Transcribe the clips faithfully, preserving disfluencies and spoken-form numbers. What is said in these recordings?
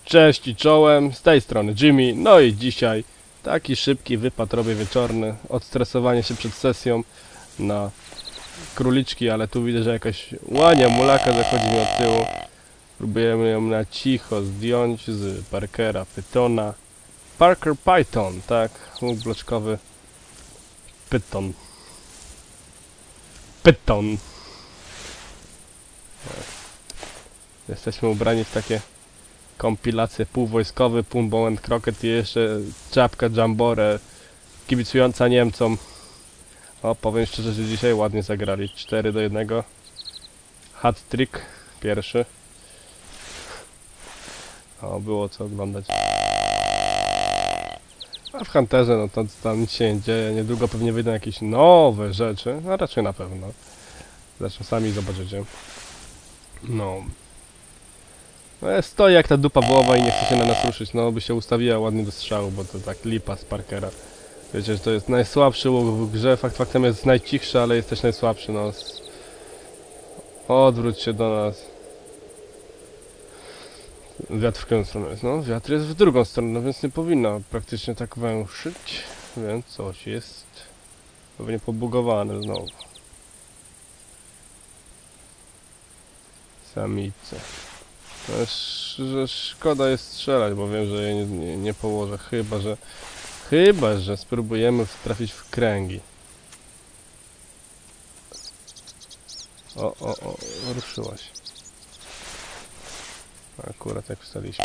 Cześć i czołem, z tej strony Jimmy, no i dzisiaj taki szybki wypad robię wieczorny, odstresowanie się przed sesją na króliczki, ale tu widzę, że jakaś łania mulaka zachodzi mi od tyłu. Próbujemy ją na cicho zdjąć z Parkera Pythona. Parker Python, tak, łuk bloczkowy Python. Python. Jesteśmy ubrani w takie kompilacje półwojskowe, Pumbo and Crockett i jeszcze czapka Jambore kibicująca Niemcom. O, powiem szczerze, że dzisiaj ładnie zagrali. cztery do jednego. Hat-trick pierwszy. O, było co oglądać. A w Hunterze, no to tam nic się nie dzieje. Niedługo pewnie wyjdą jakieś nowe rzeczy. No raczej na pewno. Zresztą sami zobaczycie. No. No stoi jak ta dupa wołowa i nie chce się na nas ruszyć. No by się ustawiła ładnie do strzału, bo to tak lipa z Parkera. Wiecie, że to jest najsłabszy łuk w grze. Fakt faktem jest najcichszy, ale jest też najsłabszy. No. Odwróć się do nas. Wiatr w którą stronę jest? No, wiatr jest w drugą stronę, no więc nie powinno praktycznie tak węszyć. Więc coś jest pewnie pobugowane znowu. Samice. Że szkoda jest strzelać, bo wiem, że je nie, nie, nie położę, chyba że chyba, że spróbujemy trafić w kręgi. O, o, o, ruszyłaś. Akurat jak wstaliśmy.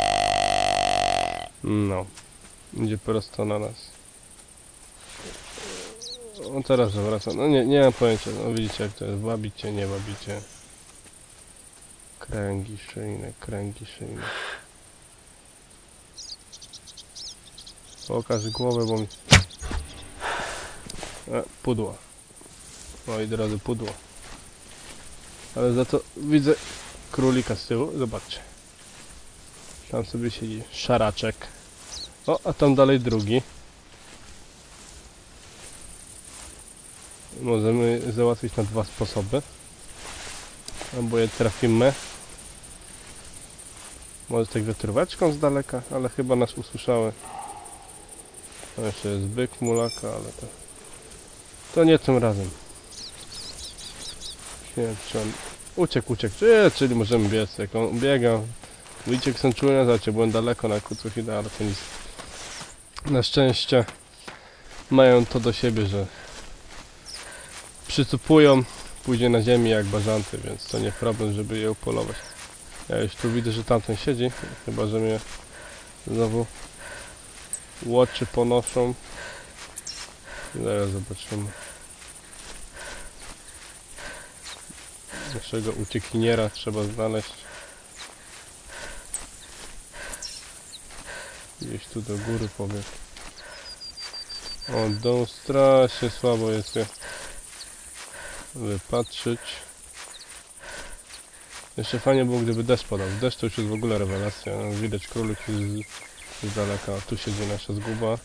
No, idzie prosto na nas. O, teraz zawraca. No nie, nie mam pojęcia, no widzicie jak to jest, wabicie, nie wabicie. Kręgi szyjne, kręgi szyjne. Pokaż głowę, bo mi... E, pudło. Moi drodzy, pudło. Ale za to widzę królika z tyłu, zobaczcie. Tam sobie siedzi szaraczek. O, a tam dalej drugi. Możemy załatwić na dwa sposoby. Albo je trafimy. Może tak wiatróweczką z daleka, ale chyba nas usłyszały. To jeszcze jest byk, mulaka, ale to... To nie tym razem. Nie wiem, czy on... Uciekł, uciekł, czyli możemy biec, jak on biega. Widzicie, jak są czujne, zobaczcie, byłem daleko na krótką chwilę, ale to nic. Na szczęście mają to do siebie, że przycupują później na ziemi jak bażanty, więc to nie problem, żeby je upolować. Ja już tu widzę, że tamten siedzi, chyba że mnie znowu łoczy ponoszą. Zaraz zobaczymy. Naszego uciekiniera trzeba znaleźć. Gdzieś tu do góry pobiegł. O, dom strasznie słabo jest je wypatrzyć. Jeszcze fajnie było, gdyby deszcz padał. Deszcz to już jest w ogóle rewelacja. Widać królik z, z daleka. Tu siedzi nasza zguba.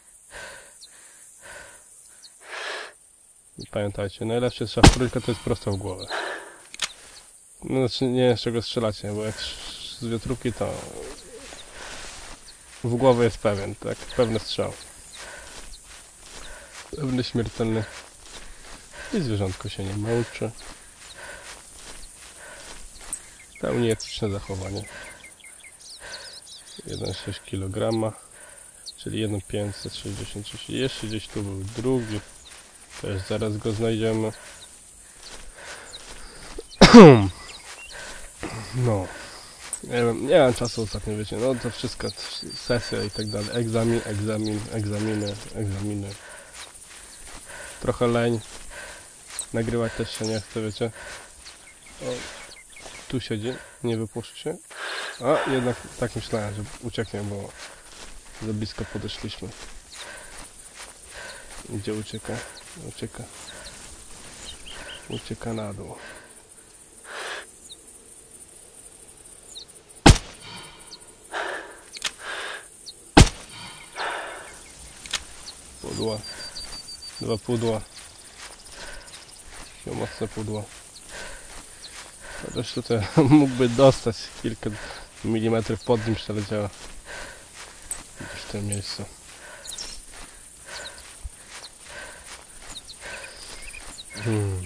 I pamiętajcie, najlepszy strzał w królika to jest prosto w głowę. No znaczy nie z czego strzelacie, bo jak z wiatrówki to w głowę jest pewien, tak? Pewny strzał. Pewny śmiertelny. I zwierzątko się nie męczy. Pełni etyczne zachowanie. jeden przecinek sześć kilograma, czyli jeden tysiąc pięćset sześćdziesiąt sześć. Jeszcze gdzieś tu był drugi. Też zaraz go znajdziemy. No. Nie wiem, nie mam czasu ostatnio, wiecie, no to wszystko, sesja i tak dalej. Egzamin, egzamin, egzaminy, egzaminy. Trochę leń. Nagrywać też się nie chce, wiecie. O, tu siedzi, nie wypuszczy się. A, jednak tak myślałem, że ucieknie, bo za blisko podeszliśmy. Gdzie ucieka? Ucieka. Ucieka na dół. Pudła. Dwa pudła. Mocne pudła. Chociaż tutaj mógłby dostać kilka milimetrów pod nim przeleciała. W tym miejscu. Hmm.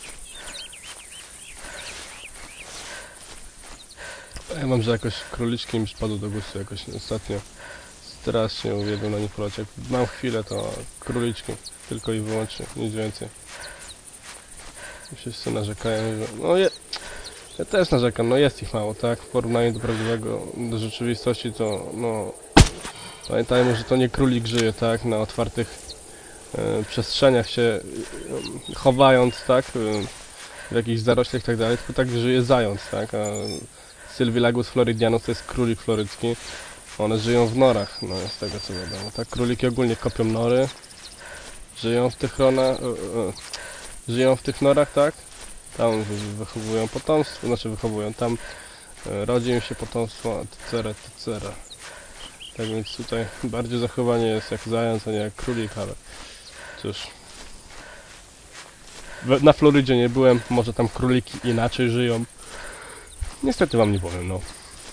Ja mam, że jakoś króliczki mi spadły do gustu jakoś ostatnio. Strasznie uwielbiam na nich polować. Jak mam chwilę, to króliczki. Tylko i wyłącznie, nic więcej. Wszyscy narzekają, że... No je... Ja też narzekam, no jest ich mało, tak? W porównaniu do prawdziwego, do rzeczywistości to, no... Pamiętajmy, że to nie królik żyje, tak? Na otwartych e, przestrzeniach się e, chowając, tak? E, w jakichś zaroślach i tak dalej, tylko tak żyje zając, tak? A Sylvilagus floridianus to jest królik florycki. One żyją w norach, no z tego co wiadomo, tak? Króliki ogólnie kopią nory, żyją w tych ronach, e, e, żyją w tych norach, tak? Tam wychowują potomstwo, znaczy wychowują, tam e, rodzi im się potomstwo, et cetera, et cetera. Tak więc tutaj bardziej zachowanie jest jak zając, a nie jak królik, ale cóż. Na Florydzie nie byłem, może tam króliki inaczej żyją. Niestety wam nie powiem, no.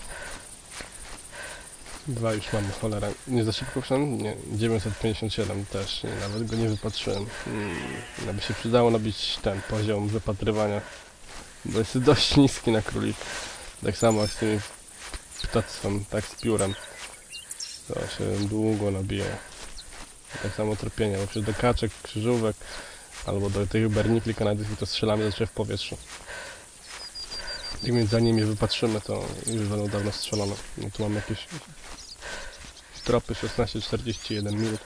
Dwa już mamy, cholera. Nie za szybko wszedłem? Nie, dziewięćset pięćdziesiąt siedem też, nie, nawet go nie wypatrzyłem. Hmm, aby się przydało nabić ten poziom wypatrywania, bo jest dość niski na królik. Tak samo jak z tym ptactwem, tak z piórem. To się długo nabija. Tak samo tropienia, bo przecież do kaczek, krzyżówek albo do tych bernikli kanadyjskich to strzelamy zawsze w powietrzu. I więc zanim je wypatrzymy, to już będą dawno strzelone. No tu mam jakieś tropy szesnaście czterdzieści jeden minut.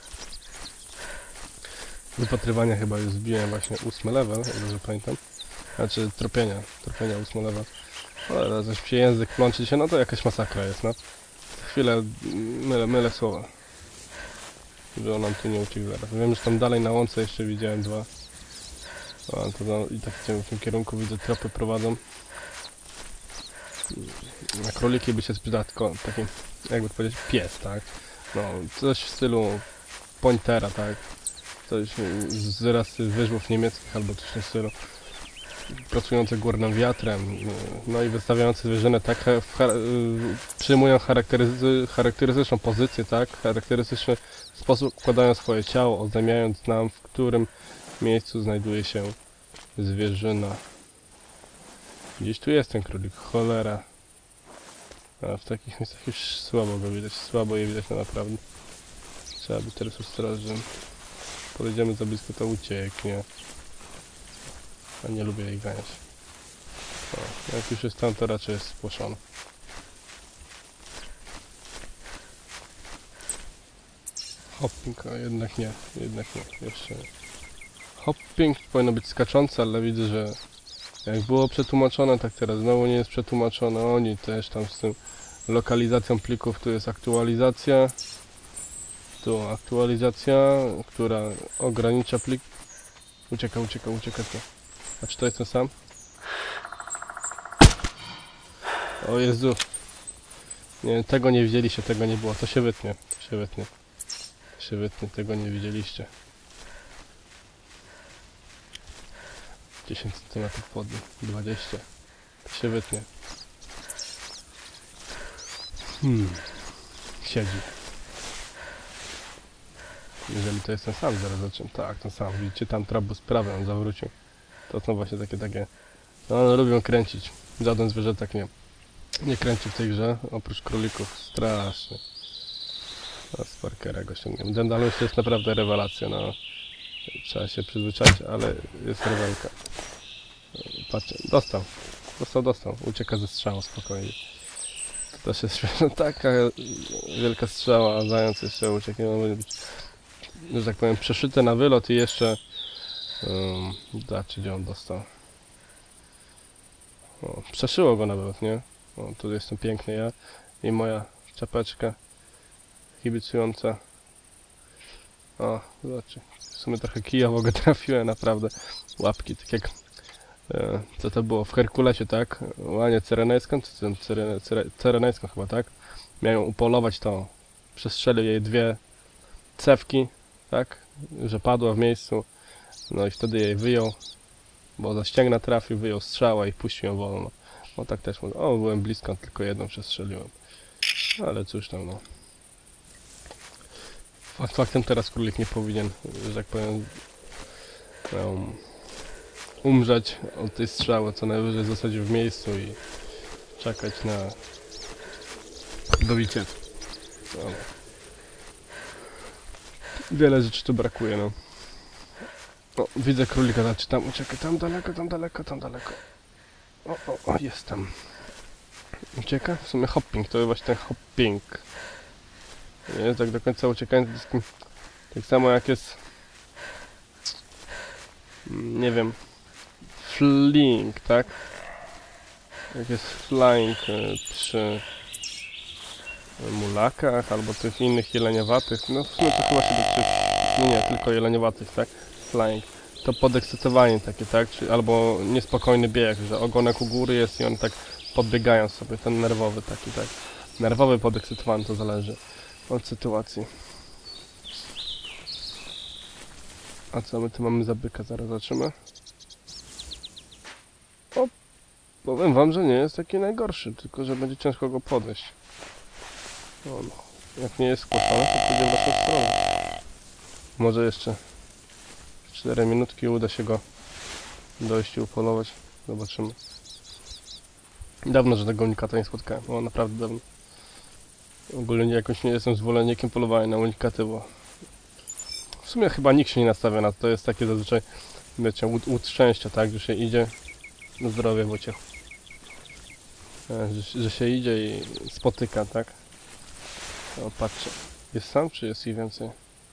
Wypatrywania chyba już zbiłem właśnie ósmy level, o ile pamiętam. Znaczy tropienia, tropienia ósmy level. Ale zaś się język plączy się, no to jakaś masakra jest, no. Chwilę mylę, mylę słowa. Że on nam tu nie uciekł zaraz. Wiem, że tam dalej na łące jeszcze widziałem dwa. O, to no, i tak w tym kierunku widzę, tropy prowadzą. Na króliki by się sprzedał tylko taki, jakby to powiedzieć, pies, tak? No, coś w stylu pointera, tak? Coś z rasy wyżłów niemieckich albo coś w tym stylu. Pracujące górnym wiatrem, no i wystawiające zwierzynę tak, przyjmują charakteryzy, charakterystyczną pozycję, tak, charakterystyczny sposób układają swoje ciało, oznajmiając nam, w którym miejscu znajduje się zwierzyna. Gdzieś tu jest ten królik, cholera. A w takich miejscach już słabo go widać, słabo je widać, no naprawdę. Trzeba być teraz ostrożnym. Podejdziemy za blisko, to ucieknie. A nie lubię jej ganiać. O, jak już jest tam, to raczej jest spłoszony. Hopping, a jednak nie, jednak nie, jeszcze nie. Hopping powinno być skaczące, ale widzę, że jak było przetłumaczone, tak teraz znowu nie jest przetłumaczone. Oni też tam z tym lokalizacją plików, tu jest aktualizacja. Tu aktualizacja, która ogranicza plik. Ucieka, ucieka, ucieka tu. A czy to jest ten sam? O Jezu. Nie, tego nie widzieliście, tego nie było. To się wytnie, to się wytnie. To się wytnie, tego nie widzieliście. dziesięć centymetrów pod nim, dwadzieścia. To się wytnie. Hmm. Siedzi. Jeżeli to jest ten sam, zaraz zobaczymy. Tak, ten sam. Widzicie, tam trabus z prawej on zawrócił. To są właśnie takie, takie... No, one lubią kręcić. Żaden zwierzę tak nie, nie kręci w tej grze, oprócz królików. Strasznie. No, z Parkera go ściągniemy. Dendalus jest naprawdę rewelacja, no. Trzeba się przyzwyczaić, ale jest rewelka. Patrzcie, dostał. Dostał, dostał. Ucieka ze strzału spokojnie. To też jest śmieszne. Taka wielka strzała, a zając jeszcze ucieknie. Może być, że tak powiem, przeszyte na wylot i jeszcze... Um, zobaczcie, gdzie on dostał. O, przeszyło go na wylot, nie? O, tu jestem piękny ja i moja czapeczka kibicująca. O, zobaczcie. W sumie trochę kijowo go trafiłem, naprawdę. Łapki, tak jak... E, co to było? W Herkulesie, tak? Łanie cerenejską, czy cere, cere, cerenejską chyba, tak? Miałem upolować to. Przestrzelił jej dwie cewki, tak? Że padła w miejscu. No i wtedy jej wyjął, bo za ścięgna trafił, wyjął strzała i puścił ją wolno. No tak też mówię. O, byłem blisko, tylko jedną przestrzeliłem. Ale cóż tam, no. Fakt faktem teraz królik nie powinien, że tak powiem, um, umrzeć od tej strzały, co najwyżej zostać w miejscu i czekać na dobicie. No. Wiele rzeczy tu brakuje, no. O, widzę królika, znaczy tam ucieka, tam daleko, tam daleko, tam daleko. O, o, o, jest tam. Ucieka? W sumie hopping, to jest właśnie ten hopping. Nie jest tak do końca uciekający, tak samo jak jest, nie wiem, fling, tak? Jak jest flying przy mulakach albo tych innych jeleniowatych, no w sumie to chyba się dotyczy, nie, nie, tylko jeleniowatych, tak? Flying. To podekscytowanie takie, tak? Czyli albo niespokojny bieg, że ogonek u góry jest i one tak podbiegają sobie, ten nerwowy taki, tak? Nerwowy podekscytowany, to zależy od sytuacji. A co my tu mamy za byka? Zaraz zobaczymy. O, powiem wam, że nie jest taki najgorszy, tylko że będzie ciężko go podejść. O, no. Jak nie jest skłosony, to pójdzie w naszą stronę. Może jeszcze cztery minutki uda się go dojść i upolować. Zobaczymy. Dawno, że tego unikata nie spotkałem. O, naprawdę dawno. Ogólnie jakoś nie jestem zwolennikiem polowania na unikaty, bo w sumie chyba nikt się nie nastawia na to. To jest takie zazwyczaj, wiecie, łód, łód szczęścia, tak? Że się idzie, no zdrowie w ociechu. Że, że się idzie i spotyka, tak? O, patrzcie. Jest sam, czy jest ich więcej?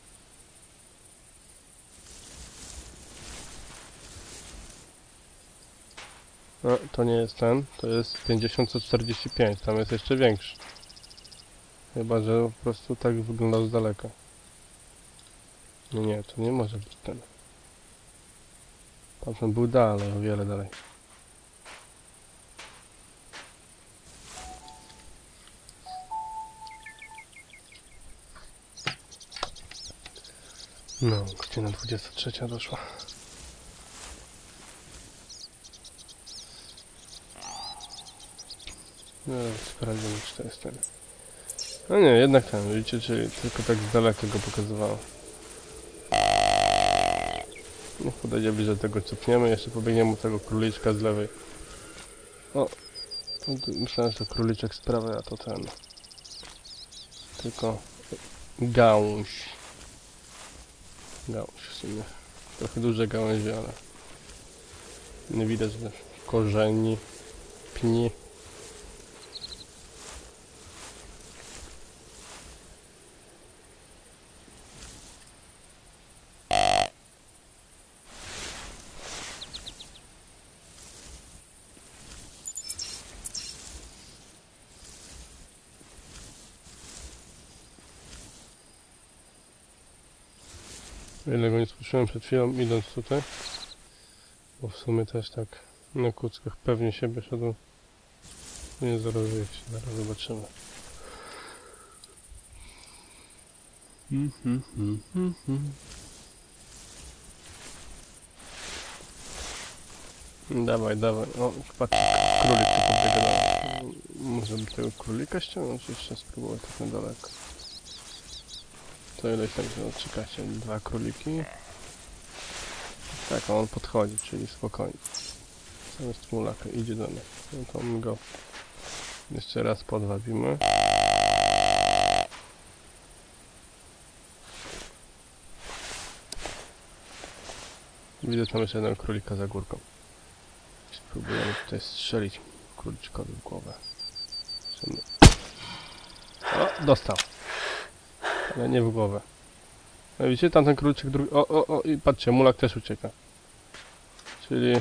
No, to nie jest ten, to jest pięćdziesiąt czterdzieści pięć, tam jest jeszcze większy. Chyba, że po prostu tak wyglądał z daleka. No nie, to nie może być ten. Tamten był dalej, o wiele dalej. No, godzina dwudziesta trzecia doszła. No, sprawdzimy, czy to jest ten. No nie, jednak ten, widzicie, czyli tylko tak z daleka go pokazywało. Niech podejdzie bliżej tego, cofniemy, jeszcze pobiegniemy mu tego króliczka z lewej. O, myślałem, że to króliczek z prawej, a to ten. Tylko gałąź. Gałąź w sumie. Trochę duże gałęzie, ale nie widać, że korzeni, pni. Wiele go nie słyszałem przed chwilą, idąc tutaj, bo w sumie też tak na kuckach pewnie siebie szedł. Nie zarozuję się, zaraz zobaczymy. Mm, mm, mm, mm, mm. Dawaj, dawaj. O, patrz, królik tu podbiega dalej. Może by tego królika ściągnąć, czy jeszcze spróbować tak na daleko. To ileś tak, że czekajcie, dwa króliki. Tak, a on podchodzi, czyli spokojnie. Zamiast mulaka idzie do mnie. No to my go jeszcze raz podwabimy. Widzę tam jeszcze jednego królika za górką. Spróbujemy tutaj strzelić króliczkowi w głowę. O, dostał. Ale nie w głowę. No widzicie, tamten króliczek drugi... O, o, o, i patrzcie, mulak też ucieka. Czyli...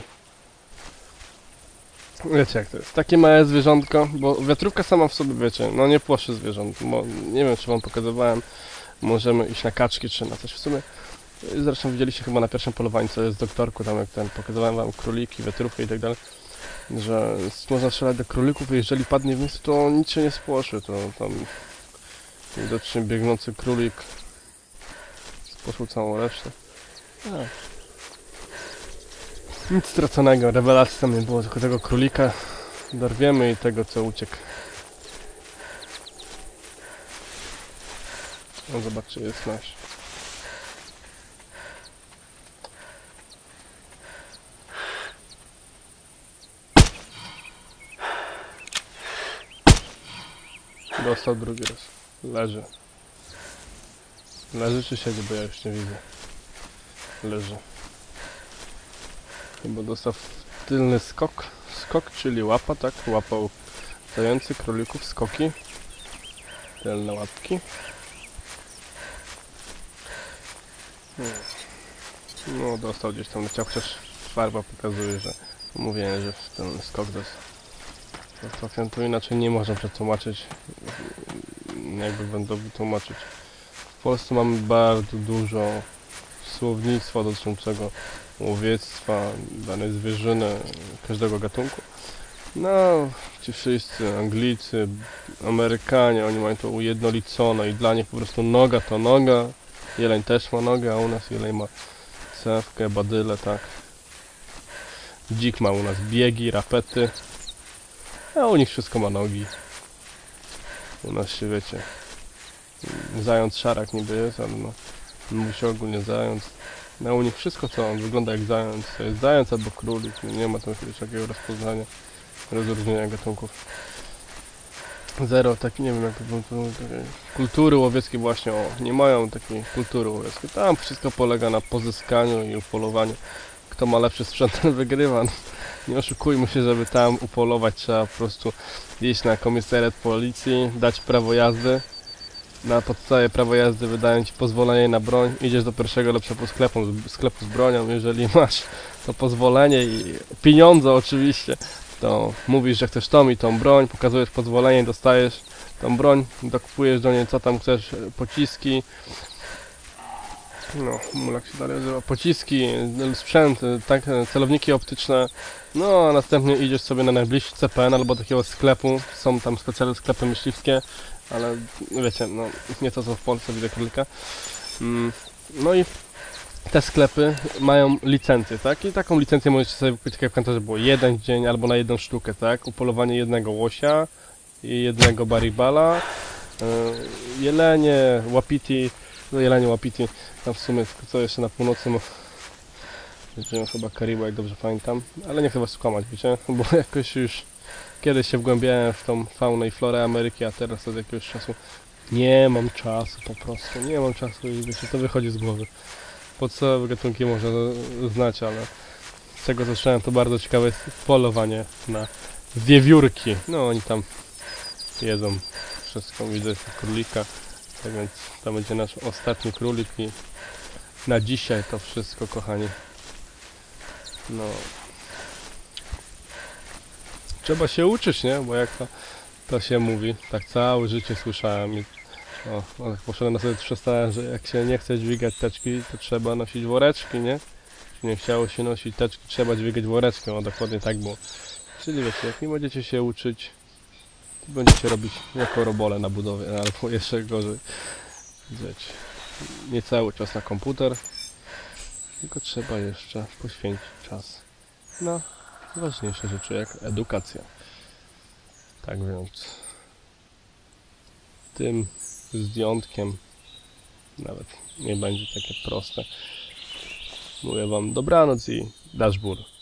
Wiecie jak to jest. Takie małe zwierzątko, bo wiatrówka sama w sobie, wiecie, no nie płoszy zwierząt, bo nie wiem, czy wam pokazywałem. Możemy iść na kaczki, czy na coś w sumie. Zresztą widzieliście chyba na pierwszym polowaniu, co jest w doktorku, tam jak ten, pokazywałem wam króliki, wiatrówkę i tak dalej. Że można strzelać do królików i jeżeli padnie w miejscu, to nic się nie spłoszy, to tam... Widocznie biegnący królik spłoszył całą resztę. A. Nic straconego, rewelacji tam nie było, tylko tego królika dorwiemy i tego, co uciekł. No zobacz, czy jest nasz. Dostał drugi raz. Leży. Leży czy siedzi, bo ja już nie widzę. Leży. Chyba dostał tylny skok. Skok, czyli łapa, tak? Łapał zający, królików, skoki. Tylne łapki. No, dostał gdzieś tam leciał, chociaż farba pokazuje, że mówię, że ten skok dostał. Trafiam tu inaczej nie można przetłumaczyć, jakby będę wytłumaczyć. W Polsce mamy bardzo dużo słownictwa dotyczącego łowiectwa, danej zwierzyny, każdego gatunku. No, ci wszyscy Anglicy, Amerykanie, oni mają to ujednolicone i dla nich po prostu noga to noga. Jeleń też ma nogę, a u nas jeleń ma cewkę, badyle, tak. Dzik ma u nas biegi, rapety, a u nich wszystko ma nogi. U nas się, wiecie, zając szarak niby jest, ale no, mówi się ogólnie zając. No, u nich wszystko, co on wygląda jak zając, to jest zając albo królik, nie ma tam jakiegoś takiego rozpoznania, rozróżnienia gatunków. Zero, tak nie wiem jak to było, kultury łowieckiej właśnie, o, nie mają takiej kultury łowieckiej. Tam wszystko polega na pozyskaniu i upolowaniu. Kto ma lepszy sprzęt, ten wygrywa. No, nie oszukujmy się, żeby tam upolować, trzeba po prostu iść na komisariat policji, dać prawo jazdy. Na podstawie prawa jazdy wydają ci pozwolenie na broń, idziesz do pierwszego lepszego sklepu, sklepu z bronią, jeżeli masz to pozwolenie i pieniądze oczywiście, to mówisz, że chcesz tą i tą broń, pokazujesz pozwolenie, dostajesz tą broń, dokupujesz do niej co tam chcesz, pociski, no, jak się dalej nazywa, pociski, sprzęt, tak, celowniki optyczne, no a następnie idziesz sobie na najbliższy C P N albo takiego sklepu, są tam specjalne sklepy myśliwskie, ale wiecie, no nie to co w Polsce, widzę królika. No i te sklepy mają licencję, tak? I taką licencję możecie sobie kupić w kantorze, było jeden dzień albo na jedną sztukę, tak? Upolowanie jednego łosia i jednego baribala, yy, jelenie, łapiti, no jelenie, łapiti, tam w sumie co jeszcze na północy, no, wiecie, chyba Karibu, jak dobrze pamiętam, ale nie chcę was skłamać, wiecie, bo jakoś już kiedyś się wgłębiałem w tą faunę i florę Ameryki, a teraz od jakiegoś czasu nie mam czasu po prostu, nie mam czasu i wiecie, to wychodzi z głowy. Podstawowe gatunki można znać, ale z czego zacząłem, to bardzo ciekawe jest polowanie na wiewiórki. No oni tam jedzą wszystko, widzę królika, tak więc to będzie nasz ostatni królik i na dzisiaj to wszystko, kochani. No, trzeba się uczyć, nie? Bo jak to, to się mówi, tak całe życie słyszałem. I, o, o, poszedłem na sobie przestałem, że jak się nie chce dźwigać teczki, to trzeba nosić woreczki, nie? Czy nie chciało się nosić teczki, trzeba dźwigać woreczkiem, o dokładnie tak było. Czyli wiecie, jak nie będziecie się uczyć, to będziecie robić jako robole na budowie, albo jeszcze gorzej. Wiecie, nie cały czas na komputer, tylko trzeba jeszcze poświęcić czas na ważniejsze rzeczy jak edukacja. Tak więc tym zdjątkiem nawet nie będzie takie proste. Mówię wam dobranoc i dashboard.